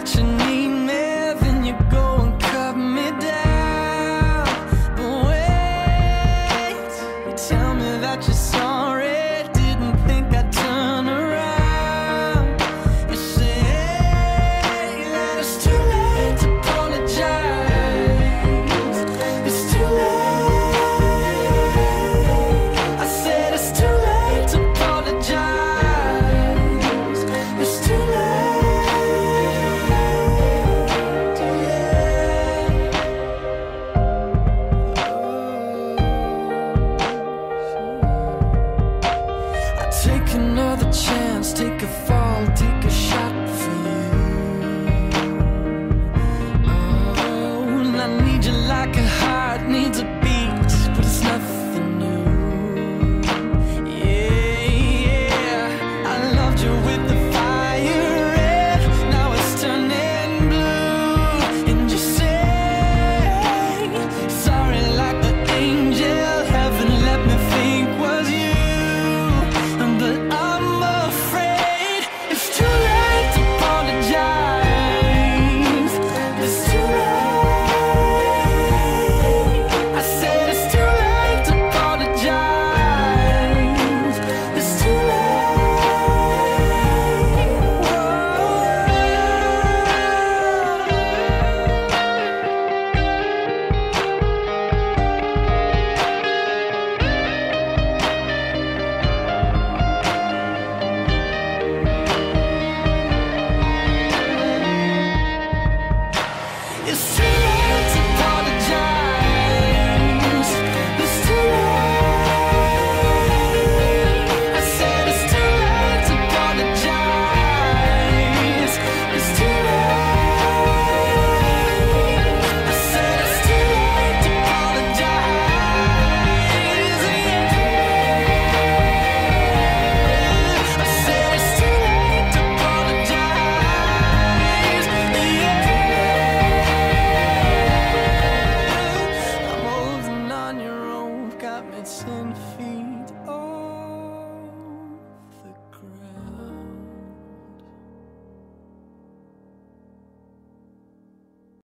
that you need me, then you go and cut me down. But wait, you tell me that you're sorry, didn't think I'd turn around. You say that it's too late to apologize. It's too late. I said it's too late to apologize. It's too late. Take another chance, take a fall, take a shot for you. Oh, and I need you like a heart needs a